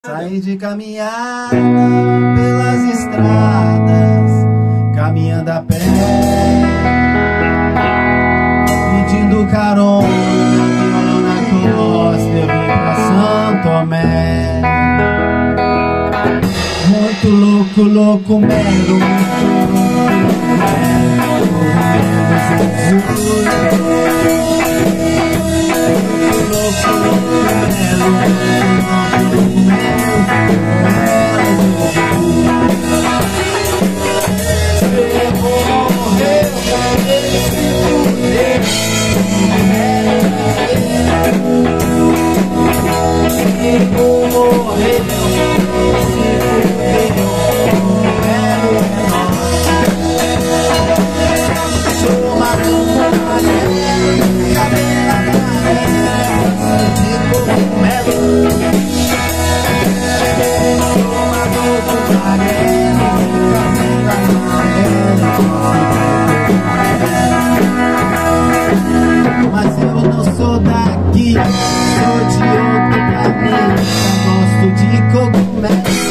Saí de caminhada pelas estradas, caminhando a pé, pedindo carona, violão na costa, eu vim pra São Tomé. Muito louco, louco, mero, mas eu não sou daqui, sou de outro planeta, gosto de cogumelo.